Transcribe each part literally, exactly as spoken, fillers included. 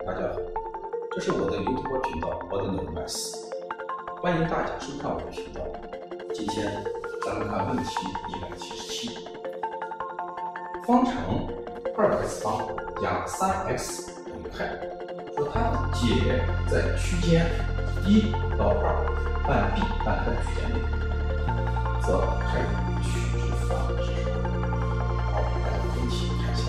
大家好，这是我的 YouTube 频道 Ordinary Math， 欢迎大家收看我的频道。今天咱们看问题一百七十七，方程二 x 方加三 x 等于派，说它的解在区间一到二半 b 半开的区间内，则派的取值范围是什么？好，大家分题看一下。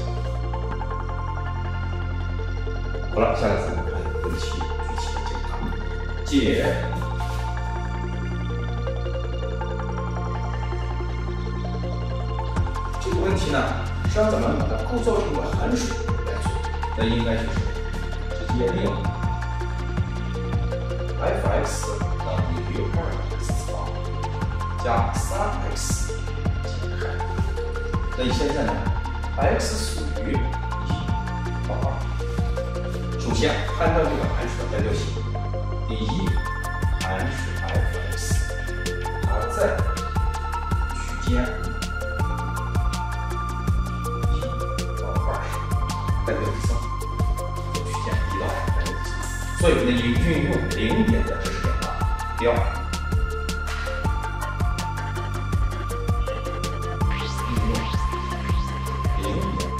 好了，下来咱们看问题具体的解答。解这个问题呢，实际上咱们把它构造成个函数来做，那应该就是直接利用 f(x) 等于二 x 方加三 x 解开。那你现在呢 ，x 属于一到二。首先，判断这个函数的单调性。第一，函数 f(x) 它在区间一到二上单调第三，区间一到二单调第三。所以呢，你运用零点的知识点呢，第二，运用零点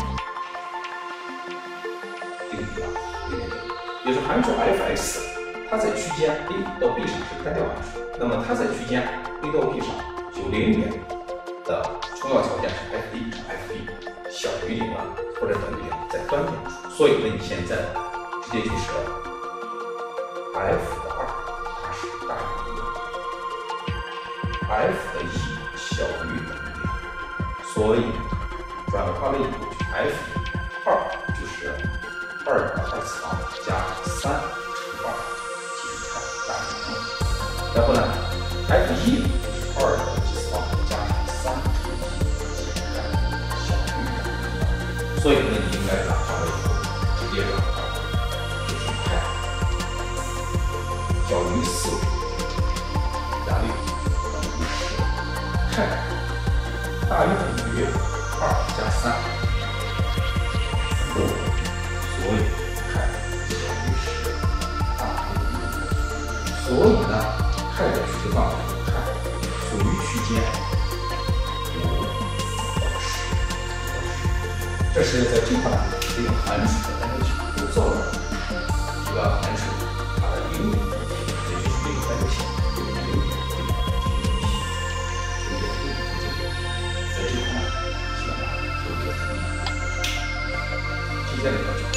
定理啊。也就是函数 f(x) 它在区间 a 到 b 上是单调函数，那么它在区间 a 到 b 上有零点的重要条件是 f(a) 乘 f(b) 小于零了，或者等于零，在端点处。所以呢，你现在直接就是 f 的二它是大于零 ，f 的一小于等于零，所以转化了以后 f 二就是二的 x 方加三乘二解开大于零，然后呢 f 一就是二的 x 方加三乘一解开小于零，所以呢你应该转化为直接转化就是派小于四加六等于十，派大于等于二加三。所以派小于十，大于零。所以呢，派的取值范围派属于区间五到十到十。这是在这块呢，利用函数的单调性构造了一个函数，它的零点，也就是这个单调性用零点定义这个题，零点定义这个，在这块呢，基本上就这个。接下来要讲。